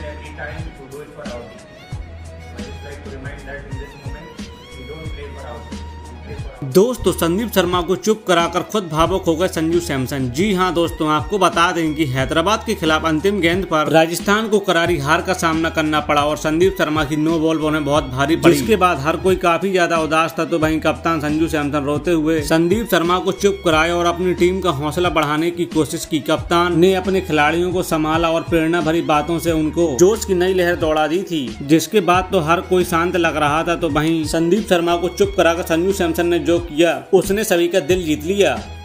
every time to do it for our team. I just like to remind that in this moment we don't play for our team. दोस्तों संदीप शर्मा को चुप कराकर खुद भावुक हो गए संजू सैमसन। जी हां दोस्तों, आपको बता दें कि हैदराबाद के खिलाफ अंतिम गेंद पर राजस्थान को करारी हार का सामना करना पड़ा और संदीप शर्मा की नो बॉल उन्हें बहुत भारी पड़ी, जिसके बाद हर कोई काफी ज्यादा उदास था। तो वहीं कप्तान संजू सैमसन रोते हुए संदीप शर्मा को चुप कराया और अपनी टीम का हौसला बढ़ाने की कोशिश की। कप्तान ने अपने खिलाड़ियों को संभाला और प्रेरणा भरी बातों से उनको जोश की नई लहर दौड़ा दी थी, जिसके बाद तो हर कोई शांत लग रहा था। तो वहीं संदीप शर्मा को चुप कराकर संजू सैमसन ने जो किया उसने सभी का दिल जीत लिया।